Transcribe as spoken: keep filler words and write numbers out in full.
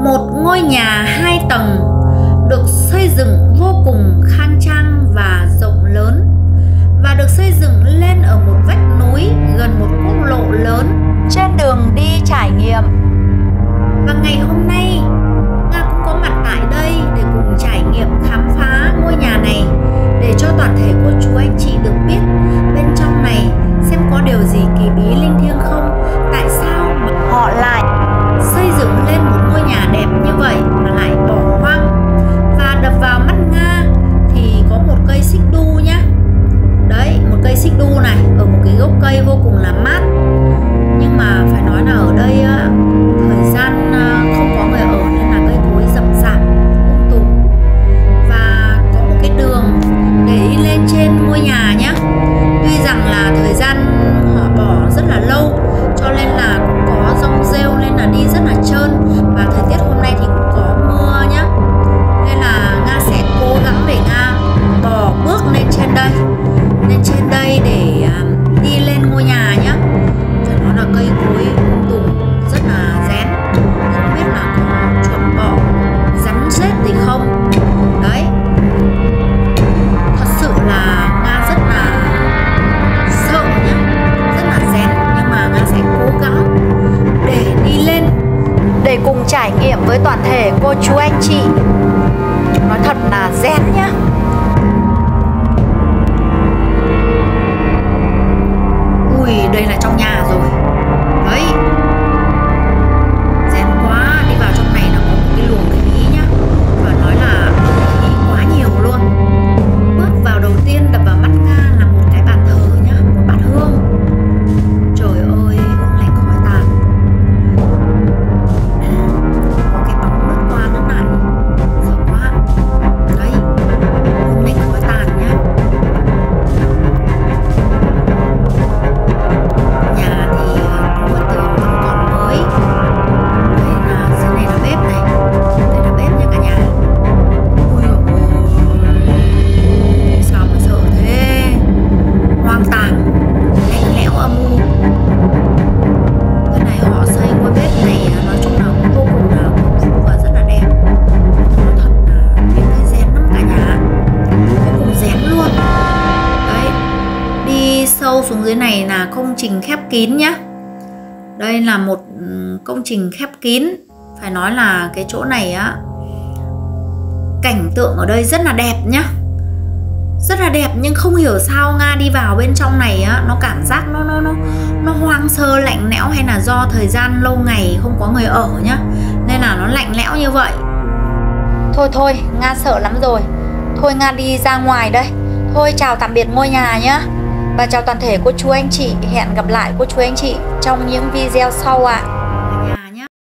Một ngôi nhà hai tầng được xây dựng vô cùng khang trang và rộng lớn, và được xây dựng lên ở một vách núi gần một quốc lộ lớn trên đường đi trải nghiệm. Và ngày hôm nay Nga cũng có mặt tại đây để cùng trải nghiệm khám phá ngôi nhà này, để cho toàn thể cô chú anh chị được biết bên trong này xem có điều gì kỳ bí linh thiêng không. Tại sao mà họ lại xây dựng lên một ngôi nhà đẹp như vậy mà lại bỏ hoang. Và đập vào mắt Nga thì có một cây xích đu nhá. Đấy, một cây xích đu này ở một cái gốc cây vô cùng là mát. Nhưng mà phải nói là ở đây á, thời gian không có người ở nên là cây cối rậm rạp um tùm. Và có một cái đường để đi lên trên ngôi nhà nhá. Tuy rằng là thời gian họ bỏ rất là lâu cho nên là cũng có rong rêu nên là đi rất là trơn. Và thời tiết hôm nay thì cũng có mưa nhá. Nên là Nga sẽ cố gắng để Nga bò bước lên trên đây Lên trên đây để đi lên ngôi nhà nhá. Phải nói là cây cối um tùm rất là rén, không biết là có chuột bọ rắn rết gì không. Đấy, thật sự là Nga rất là sợ nhá, rất là rén. Nhưng mà Nga sẽ cố gắng để đi lên, để cùng trải nghiệm với toàn thể cô chú anh chị. Nói thật là rén nhá. Ui, đây là trong nhà rồi. Đấy, rén quá. Đi vào trong này là có một cái luồng khí nhá. Và nói là khí quá nhiều luôn. Bước vào đầu tiên đập vào mắt Nga là một cái bàn thờ nhá, một bát hương. Trời ơi, hương lạnh khói tàn. Có cái bóng nước qua nước lại, sợ quá. Đấy, hương lạnh khói tàn nhá. Nhà thì ngôi tường vẫn còn mới. Đây là dưới này là bếp này. Đây là bếp nha cả nhà. Ui ôi, sao mà sợ thế. Hoang tàn, lạnh lẽo âm u. Cái này họ xây ngôi bếp này nói chung là cũng vô cùng là công phu và rất là đẹp. Nói thật là mình thấy rén lắm cả nhà, vô cùng rén luôn. Đấy, đi sâu xuống dưới này là công trình khép kín nhá. Đây là một công trình khép kín. Phải nói là cái chỗ này á, cảnh tượng ở đây rất là đẹp nhá, rất là đẹp. Nhưng không hiểu sao Nga đi vào bên trong này á, nó cảm giác nó nó nó nó hoang sơ lạnh lẽo, hay là do thời gian lâu ngày không có người ở nhá, nên là nó lạnh lẽo như vậy. Thôi thôi, Nga sợ lắm rồi. Thôi Nga đi ra ngoài đây. Thôi chào tạm biệt ngôi nhà nhá. Và chào toàn thể cô chú anh chị. Hẹn gặp lại cô chú anh chị trong những video sau ạ. À.